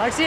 Taksi!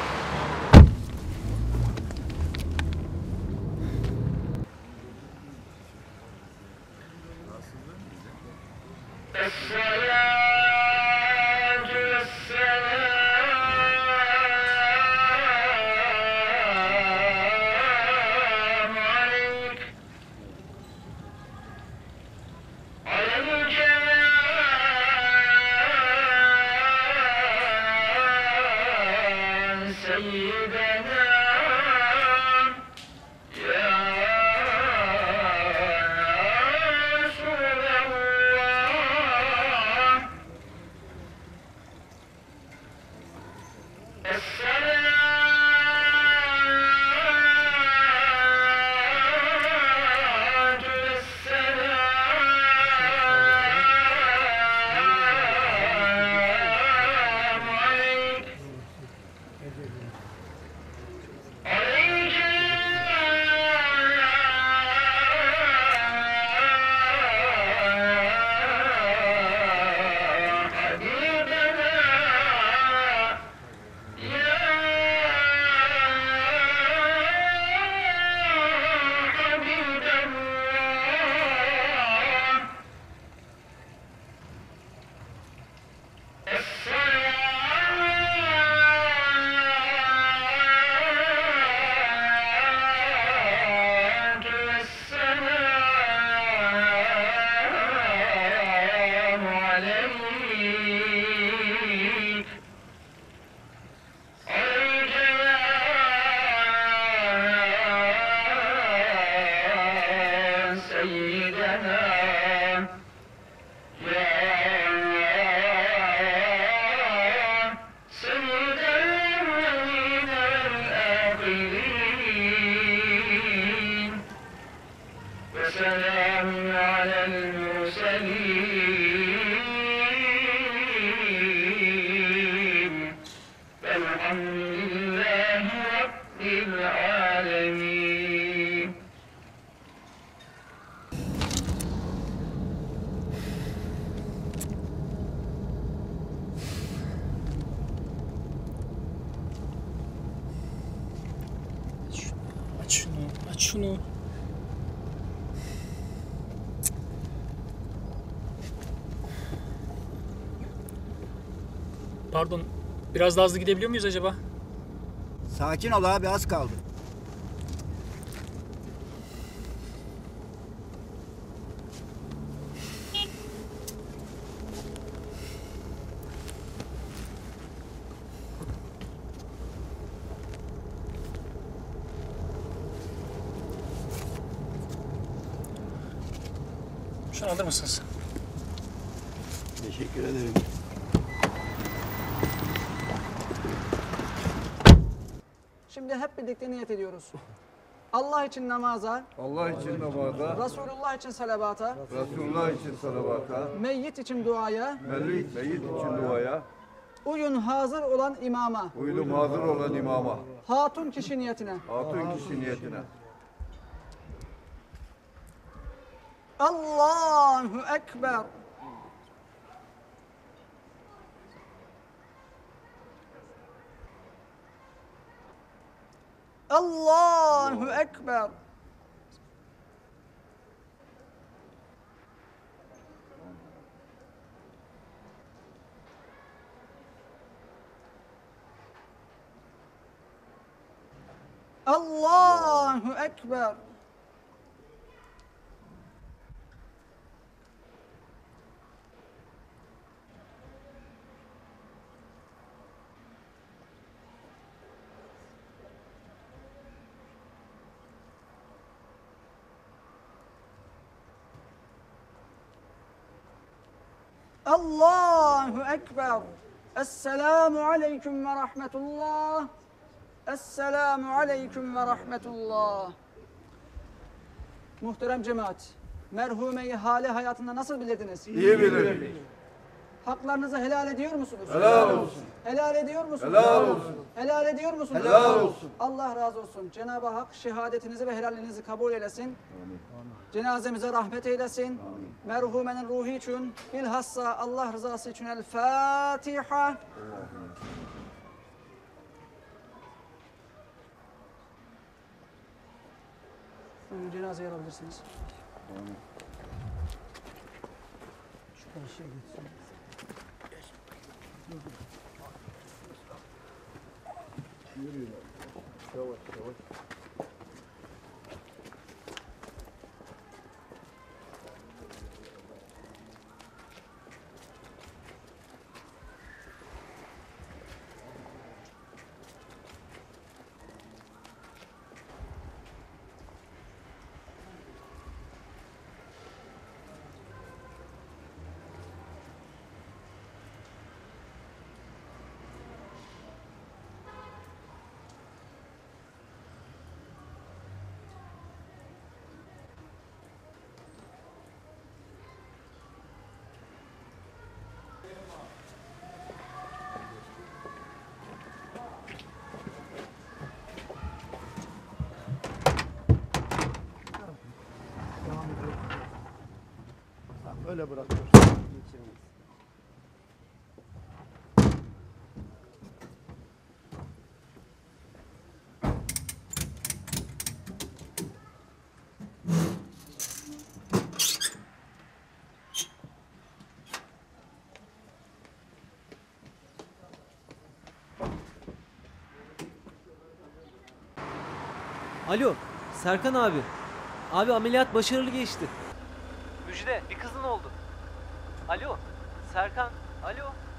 Aç şunu. Pardon, biraz daha hızlı gidebiliyor muyuz acaba? Sakin ol abi, az kaldı. Şunu alır mısınız? Teşekkür ederim. Şimdi hep birlikte niyet ediyoruz. Allah için namaza, Allah için namaza, Resulullah için salavata, Resulullah için salavata, meyyit için duaya, meyyit için duaya, uyun hazır olan imama, uydum hazır olan imama, hatun kişi niyetine. hatun kişi niyetine. Allahu Ekber. Allahu Ekber. Allahu Ekber. Allahu Ekber. Esselamu aleyküm ve rahmetullah. Esselamu aleyküm ve rahmetullah. Muhterem cemaat, merhumeyi hali hayatında nasıl bilirdiniz? İyi bilirim. Haklarınızı helal ediyor musunuz? Helal olsun. Helal ediyor musunuz? Helal olsun. Helal ediyor musunuz? Helal olsun. Allah razı olsun. Cenab-ı Hak şehadetinizi ve helalinizi kabul eylesin. Amin. Cenazemize rahmet eylesin. Amin. Merhumenin ruhu için, bilhassa Allah rızası için El Fatiha. Cenazeyi alabilirsiniz. Öyle bırakıyorsun. Alo, Serkan abi. Abi ameliyat başarılı geçti. Müjde, bir kızın oldu. Alo, Serkan. Alo.